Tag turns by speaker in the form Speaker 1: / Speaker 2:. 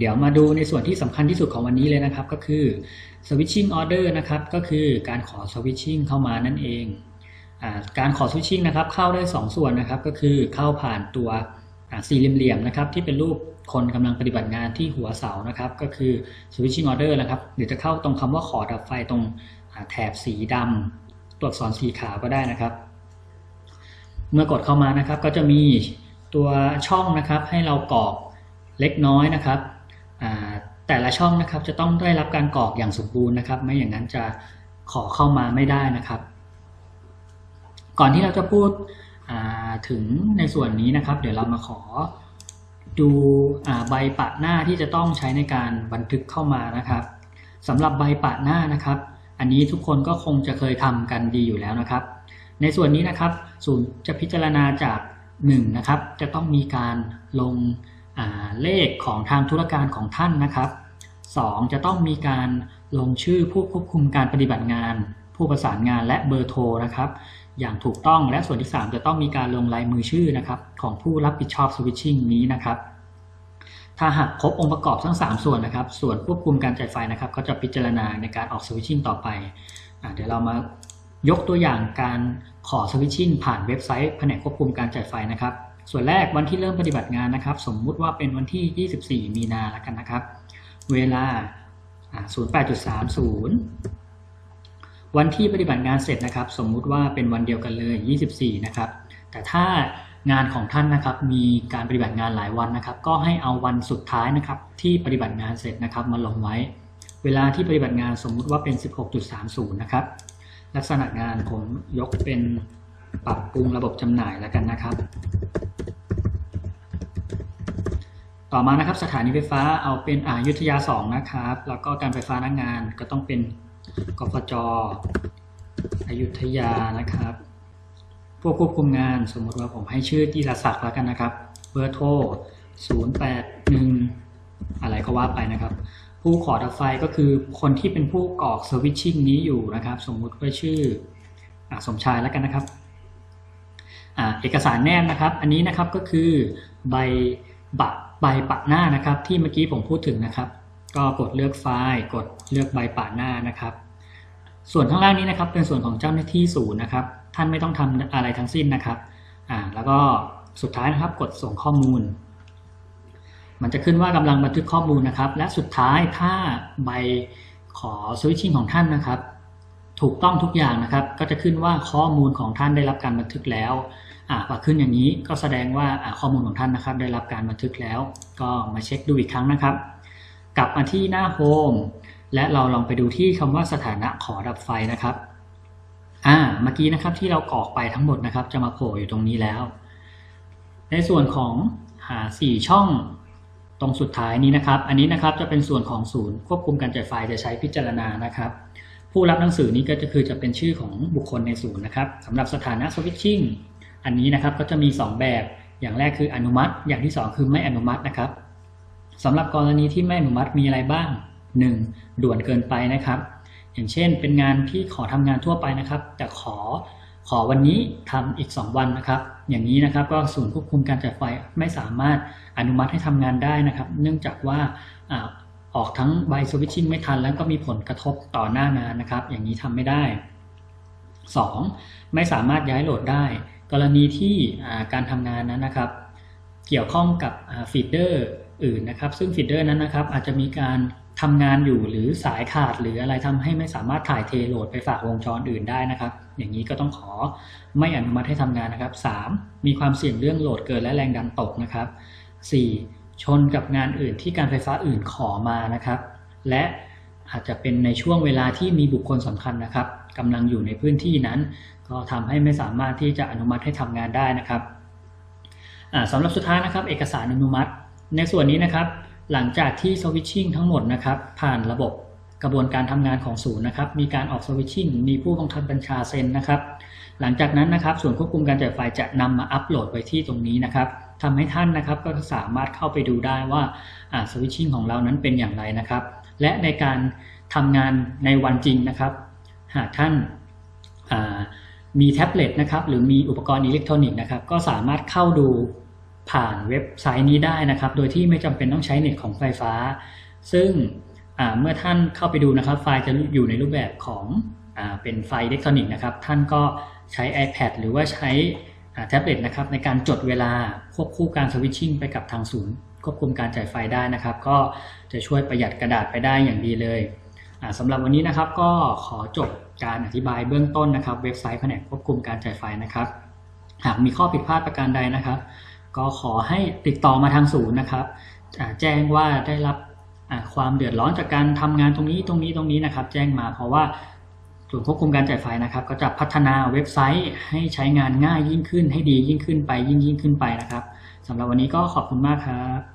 Speaker 1: ดี๋ยวมาดูในส่วนที่สำคัญที่สุดของวันนี้เลยนะครับก็คือ switching order นะครับก็คือการขอ switching เข้ามานั่นเองการขอ switching นะครับเข้าได้2 ส่วนนะครับก็คือเข้าผ่านตัวสี่เหลี่ยมๆนะครับที่เป็นรูปคนกำลังปฏิบัติงานที่หัวเสานะครับก็คือ switching order นะครับหรือจะเข้าตรงคำว่าขอดับไฟตรงแถบสีดำตัวอักษรสีขาวก็ได้นะครับเมื่อกดเข้ามานะครับก็จะมีตัวช่องนะครับให้เรากรอกเล็กน้อยนะครับแต่ละช่องนะครับจะต้องได้รับการกรอกอย่างสมบูรณ์นะครับไม่อย่างนั้นจะขอเข้ามาไม่ได้นะครับก่อนที่เราจะพูดถึงในส่วนนี้นะครับเดี๋ยวเรามาขอดูใบปะหน้าที่จะต้องใช้ในการบันทึกเข้ามานะครับสำหรับใบปะหน้านะครับอันนี้ทุกคนก็คงจะเคยทำกันดีอยู่แล้วนะครับในส่วนนี้นะครับศูนย์จะพิจารณาจาก1นะครับจะต้องมีการลงเลขของทางธุรการของท่านนะครับ2จะต้องมีการลงชื่อผู้ควบคุมการปฏิบัติงานผู้ประสานงานและเบอร์โทรนะครับอย่างถูกต้องและส่วนที่3จะต้องมีการลงลายมือชื่อนะครับของผู้รับผิดชอบสวิตชิ่งนี้นะครับถ้าหากครบองค์ประกอบทั้ง3ส่วนนะครับส่วนควบคุมการจ่ายไฟนะครับก็จะพิจารณาในการออกสวิตชิ่งต่อไปเดี๋ยวเรามายกตัวอย่างการขอสวิตชิ่งผ่านเว็บไซต์แผนกควบคุมการจ่ายไฟนะครับส่วนแรกวันที่เริ่มปฏิบัติงานนะครับสมมุติว่าเป็นวันที่24มีนาแล้วกันนะครับเวลา08.30 วันที่ปฏิบัติงานเสร็จนะครับสมมุติว่าเป็นวันเดียวกันเลย24นะครับแต่ถ้างานของท่านนะครับมีการปฏิบัติงานหลายวันนะครับก็ให้เอาวันสุดท้ายนะครับที่ปฏิบัติงานเสร็จนะครับมาลงไว้เวลาที่ปฏิบัติงานสมมุติว่าเป็น 16.30 นะครับลักษณะงานผมยกเป็นปรับปรุงระบบจำหน่ายแล้วกันนะครับต่อมานะครับสถานีไฟฟ้าเอาเป็นอยุธยา2นะครับแล้วก็การไฟฟ้าหน้างานก็ต้องเป็นกฟจ.อยุธยานะครับผู้ควบคุมงานสมมติว่าผมให้ชื่อจิรศักดิ์แล้วกันนะครับเบอร์โทร081อะไรก็ว่าไปนะครับผู้ขอดับไฟก็คือคนที่เป็นผู้กรอกสวิตชิ่งนี้อยู่นะครับสมมุติว่าชื่อสมชายแล้วกันนะครับเอกสารแนบนะครับอันนี้นะครับก็คือใบปะหน้านะครับที่เมื่อกี้ผมพูดถึงนะครับก็กดเลือกไฟล์กดเลือกใบปะหน้านะครับส่วนข้างล่างนี้นะครับเป็นส่วนของเจ้าหน้าที่ศูนย์นะครับท่านไม่ต้องทำอะไรทั้งสิ้นนะครับแล้วก็สุดท้ายนะครับกดส่งข้อมูลมันจะขึ้นว่ากำลังบันทึกข้อมูลนะครับและสุดท้ายถ้าใบขอสวิตชิ่งของท่านนะครับถูกต้องทุกอย่างนะครับก็จะขึ้นว่าข้อมูลของท่านได้รับการบันทึกแล้วพอขึ้นอย่างนี้ก็แสดงว่าข้อมูลของท่านนะครับได้รับการบันทึกแล้วก็มาเช็คดูอีกครั้งนะครับกลับมาที่หน้าโฮมและเราลองไปดูที่คำว่าสถานะขอดับไฟนะครับเมื่อกี้นะครับที่เรากรอกไปทั้งหมดนะครับจะมาโผล่อยู่ตรงนี้แล้วในส่วนของ4ช่องตรงสุดท้ายนี้นะครับอันนี้นะครับจะเป็นส่วนของศูนย์ควบคุมการจ่ายไฟจะใช้พิจารณานะครับผู้รับหนังสือนี้ก็จะเป็นชื่อของบุคคลในศูนย์นะครับสำหรับสถานะสวิตชิ่งอันนี้นะครับก็จะมี2แบบอย่างแรกคืออนุมัติอย่างที่2คือไม่อนุมัตินะครับสำหรับกรณีที่ไม่อนุมัติมีอะไรบ้าง1ด่วนเกินไปนะครับอย่างเช่นเป็นงานที่ขอทำงานทั่วไปนะครับแต่ขอวันนี้ทำอีก2วันนะครับอย่างนี้นะครับก็ศูนย์ควบคุมการจ่ายไฟไม่สามารถอนุมัติให้ทำงานได้นะครับเนื่องจากว่าออกทั้งใบสวิตชิ่งไม่ทันแล้วก็มีผลกระทบต่อหน้างานนะครับอย่างนี้ทำไม่ได้2ไม่สามารถย้ายโหลดได้กรณีที่การทำงานนั้นนะครับเกี่ยวข้องกับฟีดเดอร์อื่นนะครับซึ่งฟีดเดอร์นั้นนะครับอาจจะมีการทำงานอยู่หรือสายขาดหรืออะไรทำให้ไม่สามารถถ่ายเทโหลดไปฝากวงจรอื่นได้นะครับอย่างนี้ก็ต้องขอไม่อนุมัติให้ทำงานนะครับ3มีความเสี่ยงเรื่องโหลดเกินและแรงดันตกนะครับ4ชนกับงานอื่นที่การไฟฟ้าอื่นขอมานะครับและอาจจะเป็นในช่วงเวลาที่มีบุคคลสำคัญนะครับกำลังอยู่ในพื้นที่นั้นก็ทำให้ไม่สามารถที่จะอนุมัติให้ทำงานได้นะครับสำหรับสุดท้ายนะครับเอกสารอนุมัติในส่วนนี้นะครับหลังจากที่สวิตชิ่งทั้งหมดนะครับผ่านระบบกระบวนการทำงานของศูนย์นะครับมีการออกสวิตชิ่งมีผู้บังคับบัญชาเซ็นนะครับหลังจากนั้นนะครับส่วนควบคุมการจ่ายไฟจะนำมาอัปโหลดไว้ที่ตรงนี้นะครับทำให้ท่านนะครับก็สามารถเข้าไปดูได้ว่าสวิตชิ่งของเรานั้นเป็นอย่างไรนะครับและในการทำงานในวันจริงนะครับหากท่านมีแท็บเล็ตนะครับหรือมีอุปกรณ์อิเล็กทรอนิกส์นะครับก็สามารถเข้าดูผ่านเว็บไซต์นี้ได้นะครับโดยที่ไม่จำเป็นต้องใช้เน็ตของไฟฟ้าซึ่งเมื่อท่านเข้าไปดูนะครับไฟล์จะอยู่ในรูปแบบของเป็นไฟล์อิเล็กทรอนิกส์นะครับท่านก็ใช้ iPad หรือว่าใช้แท็บเล็ตนะครับในการจดเวลาควบคู่การสวิตชิ่งไปกับทางศูนย์ควบคุมการจ่ายไฟได้นะครับก็จะช่วยประหยัดกระดาษไปได้อย่างดีเลยสำหรับวันนี้นะครับก็ขอจบการอธิบายเบื้องต้นนะครับเว็บไซต์แผนกควบคุมการจ่ายไฟนะครับหากมีข้อผิดพลาดประการใดนะครับก็ขอให้ติดต่อมาทางศูนย์นะครับแจ้งว่าได้รับความเดือดร้อนจากการทำงานตรงนี้นะครับแจ้งมาเพราะว่าศูนย์ควบคุมการจ่ายไฟนะครับก็จะพัฒนาเว็บไซต์ให้ใช้งานง่ายยิ่งขึ้นให้ดียิ่งขึ้นไปยิ่งขึ้นไปนะครับสำหรับวันนี้ก็ขอบคุณมากครับ